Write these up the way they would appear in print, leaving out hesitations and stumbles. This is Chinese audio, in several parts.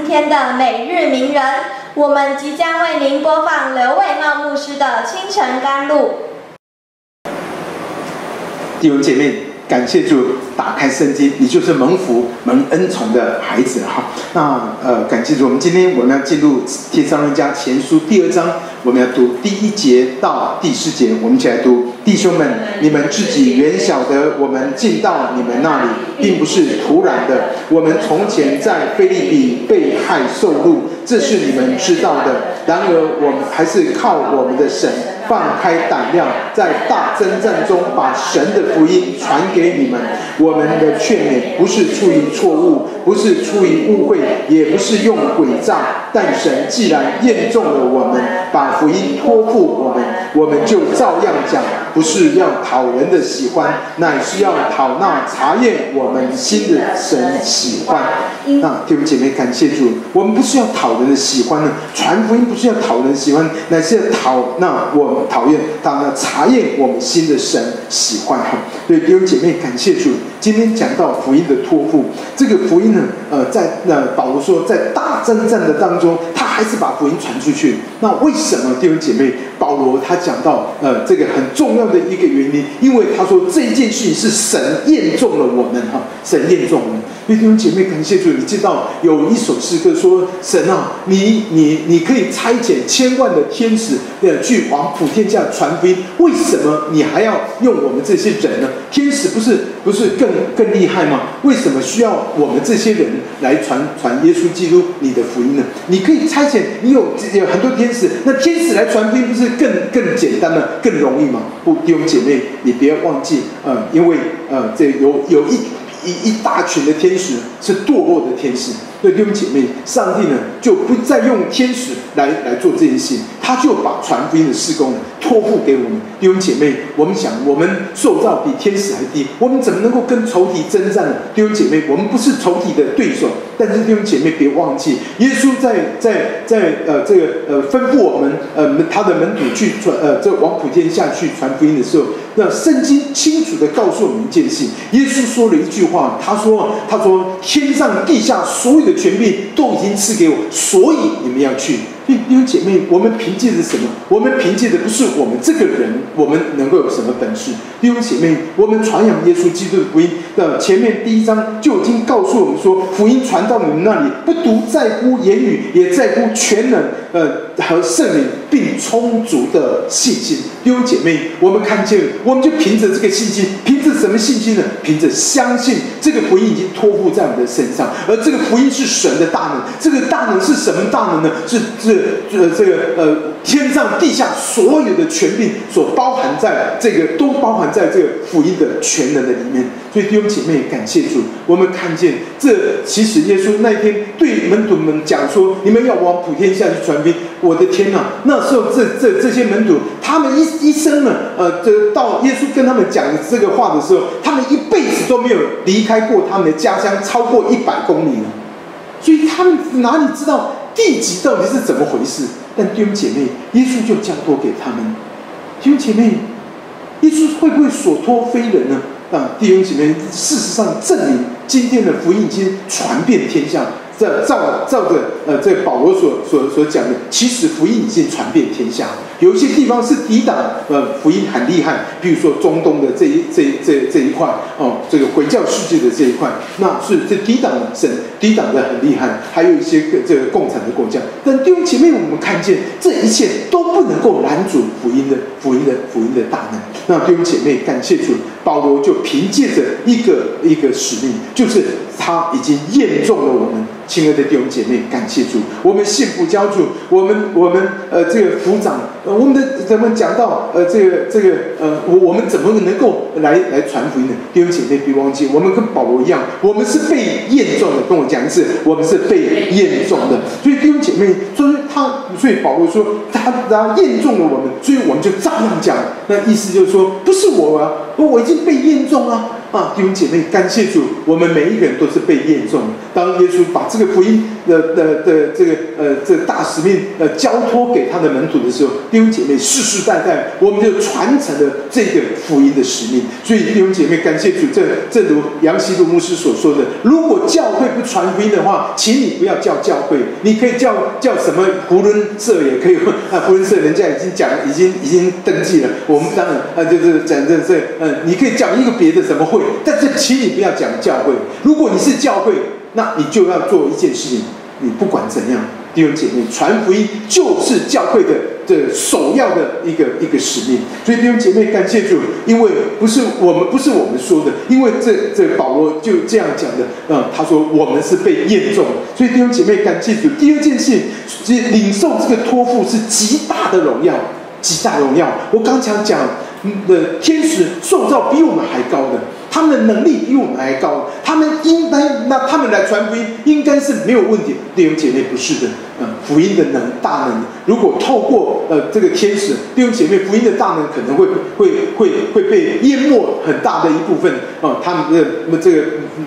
天的每日名人，我们即将为您播放刘伟茂牧师的《清晨甘露》。 弟兄姐妹，感谢主，打开圣经，你就是蒙福、蒙恩宠的孩子哈。那感谢主，我们今天要进入帖撒罗尼迦前书第2章，我们要读第1节到第4节，我们一起来读。弟兄们，你们自己原晓得，我们进到你们那里，并不是突然的。我们从前在腓立比被害受辱，这是你们知道的。然而我们还是靠我们的神放开胆量，在大征战中把神的福音传给你们。我们的劝勉不是出于错误，不是出于误会，也不是用诡诈。但神既然验中了我们，把福音托付我们就照样讲，不是要讨人的喜欢，乃是要讨那查验我们心的神喜欢。那弟兄姐妹，感谢主，我们不是要讨人的喜欢呢，传福音不是要讨人喜欢，乃是要查验我们心的神喜欢。所以弟兄姐妹，感谢主，今天讲到福音的托付，这个福音呢，保罗说，在大征战的当中，他还是把福音传出去。那为什么弟兄姐妹，保罗他讲到这个很重要的一个原因，因为他说这一件事情是神验中了我们哈，神验中我们。所以弟兄姐妹，感谢主，你知道有一首诗歌说，神啊，你可以差遣千万的天使去往普天下传福音，为什么你还要用我们这些人呢？天使不是更厉害吗？为什么需要我们这些人来传耶稣基督你的福音呢？你可以差遣，你有很多天使，那天使来传福音不是更简单吗？更容易吗？不，弟兄姐妹，你不要忘记，因为这有一大群的天使是堕落的天使。对，弟兄姐妹，上帝呢就不再用天使来做这件事，他就把传福音的事工呢托付给我们。弟兄姐妹，我们想，我们受造比天使还低，我们怎么能够跟仇敌征战呢？弟兄姐妹，我们不是仇敌的对手，但是弟兄姐妹别忘记，耶稣在吩咐我们他的门徒去往普天下去传福音的时候，那圣经清楚的告诉我们一件事，耶稣说了一句话，他说天上地下所有的权柄都已经赐给我，所以你们要去。弟兄姐妹，我们凭借着什么？我们凭借的不是我们这个人，我们能够有什么本事？弟兄姐妹，我们传扬耶稣基督的福音的前面第1章就已经告诉我们说，福音传到你们那里，不独在乎言语，也在乎全能和圣灵，并充足的信心。弟兄姐妹，我们看见，我们就凭着这个信心，凭着什么信心呢？凭着相信这个福音已经托付在我们的身上，而这个福音是神的大能。这个大能是什么大能呢？是天上地下所有的权柄所包含在这个，都包含在这个福音的全能的里面。所以弟兄姐妹，感谢主，我们看见其实耶稣那天对门徒们讲说，你们要往普天下去传福音。我的天哪！那时候这些门徒，他们一生呢，到耶稣跟他们讲这个话的时候，他们一辈子都没有离开过他们的家乡超过100公里了。所以他们哪里知道地级到底是怎么回事？但弟兄姐妹，耶稣就交托给他们。弟兄姐妹，耶稣会不会所托非人呢？弟兄姐妹，事实上证明今天的福音已经传遍天下。照着这个保罗所讲的，其实福音已经传遍天下。有一些地方是抵挡福音很厉害，比如说中东的这一块这个回教世界的这一块，那是抵挡的很厉害。还有一些这个共产的国家，但弟兄姐妹，我们看见这一切都不能够拦阻福音的大能。那弟兄姐妹，感谢主，保罗就凭借着一个使命，就是他已经验中了我们。亲爱的弟兄姐妹，感谢主，我们幸福交主，我们这个府长，我们讲到我们怎么能够来传福音呢？弟兄姐妹，别忘记，我们跟保罗一样，我们是被验中的。跟我讲一次，我们是被验中的。所以弟兄姐妹，所以保罗说他验中了我们，所以我们就照样讲。那意思就是说，不是我啊，我已经被验中了。 啊，弟兄姐妹，感谢主，我们每一个人都是被验中的。当耶稣把这个福音的这个大使命交托给他的门徒的时候，弟兄姐妹，世世代代我们就传承了这个福音的使命。所以弟兄姐妹，感谢主，正如杨希路牧师所说的，如果教会不传福音的话，请你不要叫教会，你可以叫什么福伦社也可以。福伦社人家已经登记了，我们当然就是讲这你可以讲一个别的什么会，但是请你不要讲教会。如果你是教会，那你就要做一件事情，你不管怎样，弟兄姐妹，传福音就是教会的首要的一个使命。所以弟兄姐妹，感谢主，因为不是我们说的，因为这保罗就这样讲的，他说我们是被验中。所以弟兄姐妹，感谢主。第二件事情，领受这个托付是极大的荣耀，极大荣耀。我刚才讲的天使受造比我们还高的，他们的能力比我们还高，他们来传福音应该是没有问题。弟兄姐妹，不是的，福音的大能，如果透过这个天使，弟兄姐妹，福音的大能可能会被淹没很大的一部分他们的这个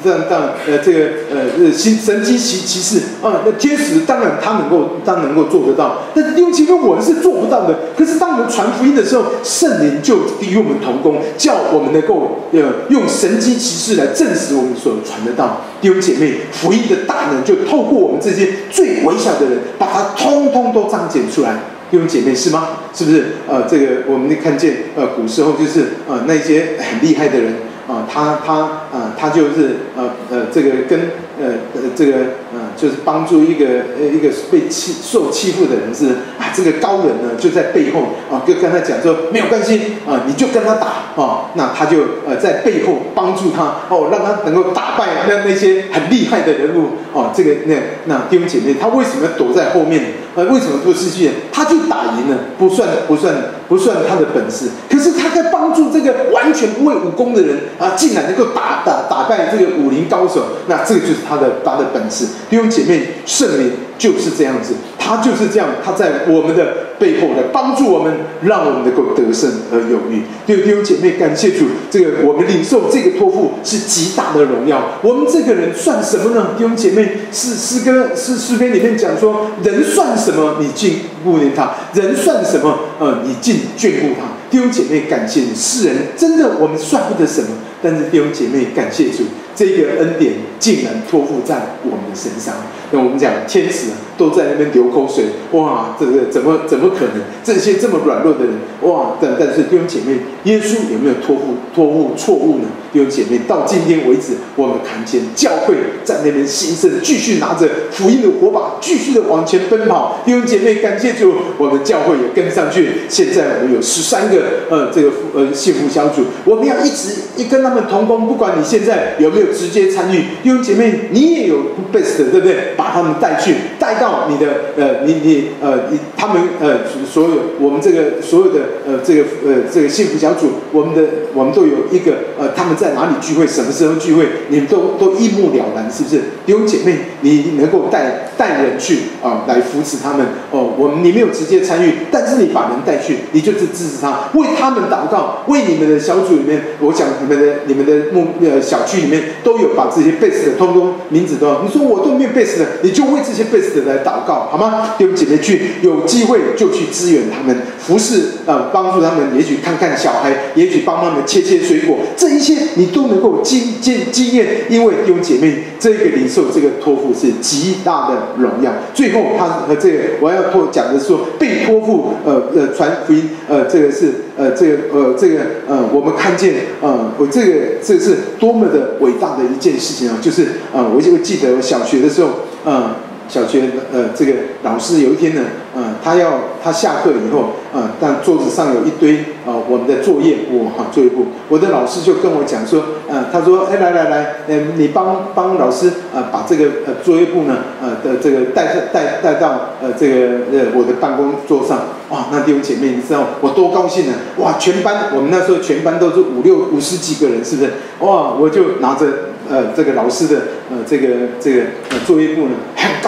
神迹奇事那天使当然能够做得到，但是弟兄姐妹，我们是做不到的。可是当我们传福音的时候，圣灵就与我们同工，叫我们能够用神迹奇事来证实我们所传得到。弟兄姐妹，福音的大能就透过我们这些最微小的人，把它通通都彰显出来。弟兄姐妹，是吗？是不是？这个我们看见古时候就是那些很厉害的人他就是这个跟就是帮助一个被受欺负的人是这个高人呢就在背后就跟他讲说没有关系你就跟他打那他就在背后帮助他让他能够打败那些很厉害的人物这个那弟兄姐妹，他为什么躲在后面？为什么不失去？他就打赢了，不算他的本事，可是他在帮助这个完全不会武功的人竟然能够打败这个武林高手，那这个就是他的本事。弟兄姐妹，圣灵就是这样子，他就是这样，他在我们的背后来帮助我们，让我们能够得胜而有余。弟兄姐妹，感谢主，这个我们领受这个托付是极大的荣耀。我们这个人算什么呢？弟兄姐妹，诗篇里面讲说，人算什么？你竟顾念他；人算什么？你竟眷顾他。弟兄姐妹，感谢你，世人真的我们算不得什么，但是弟兄姐妹，感谢主，这个恩典竟然托付在我们的身上。那我们讲天使都在那边流口水，哇，这个怎么可能？这些这么软弱的人，哇！但是弟兄姐妹，耶稣有没有托付错误呢？弟兄姐妹，到今天为止，我们看见教会在那边兴盛，继续拿着福音的火把，继续的往前奔跑。弟兄姐妹，感谢主，我们教会也跟上去。现在我们有13个这个幸福小组，我们要一直跟他们同工，不管你现在有没有直接参与，弟兄姐妹，你也有 best 的，对不对？把他们带到你的他们所有我们这个所有的这个幸福小组，我们都有一个他们在哪里聚会，什么时候聚会，你们都一目了然，是不是？弟兄姐妹，你能够带人去来扶持他们你没有直接参与，但是你把人带去，你就是支持他，为他们祷告，为你们的小组里面，我讲你们的小区里面都有把这些 base 的通通名字都，你说我都没有 base 的，你就为这些 base 的来祷告，好吗？弟兄姐妹，有机会就去支援他们，服侍帮助他们，也许看看小孩，也许帮他们切水果，这一切你都能够经验，因为弟兄姐妹，这个领受这个托付是极大的荣耀。最后他和这个我要讲的是说，被托付传福音这个是我们看见这是多么的伟大的一件事情就是我就记得小学的时候小学这个老师有一天呢他下课以后但桌子上有一堆我们的作业簿我的老师就跟我讲说他说来你帮老师把这个作业簿呢这个带到这个我的办公桌上。哇，那弟兄姐妹，你知道我多高兴呢？哇，全班我们那时候全班都是50几个人，是不是？哇，我就拿着这个老师的这个作业簿呢，很高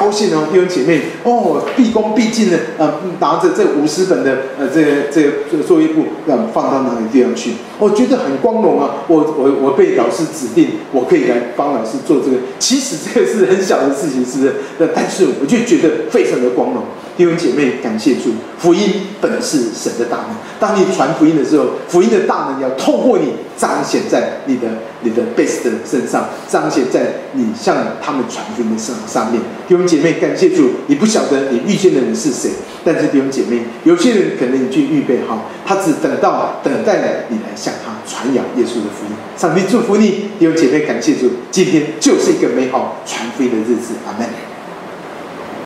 高兴哦，弟兄姐妹哦，毕恭毕敬的拿着这50本的这个作业簿，放到哪里地方去？我觉得很光荣啊！我被老师指定，我可以来帮老师做这个。其实这个是很小的事情，是不是？但是我就觉得非常的光荣。弟兄姐妹，感谢主，福音本是神的大能。当你传福音的时候，福音的大能要透过你彰显在你的 base 的身上，彰显在你向他们传福音的上面。弟兄姐妹，感谢主，你不晓得你遇见的人是谁，但是弟兄姐妹，有些人可能已经预备好，他只等待你来向他传扬耶稣的福音。上帝祝福你，弟兄姐妹，感谢主，今天就是一个美好传福音的日子，阿们。